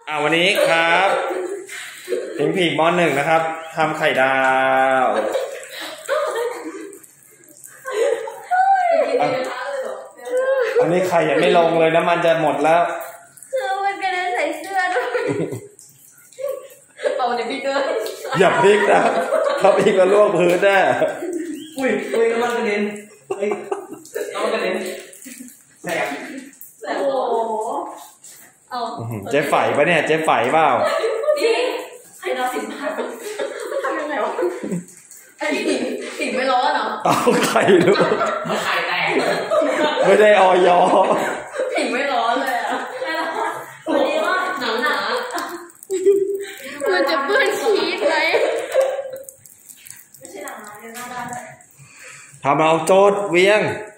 วันนี้ครับผิงม.1นะครับทำไข่ดาวอันนี้ไข่ยังไม่ลงเลยน้ำมันจะหมดแล้วคือมันกระเด็นใส่เสื้อด้วยเอาเดี๋ยวพี่เกินอย่าพลิกนะถ้าพลิกแล้วลวกพื้นแน่อุ้ยน้ำมันกระเด็นน้ำมันกระเด็นแสบโอ้โหเอาเจ๊ไฝปะเนี่ยเจ๊ไฝเปล่านี่ไอ้เรา10 บาททำยังไงวะไอ้ผิงไม่ร้อนเหรอเอาไข่ดูไข่แตกไม่ได้ออยผิงไม่ร้อนเลยอ่ะไม่ร้อนวันนี้ว่าหนามันจะเปื้อนชีสไหมไม่ใช่หนาเดี๋ยวหน้าด้านเลยทำเอาโจทย์เวียง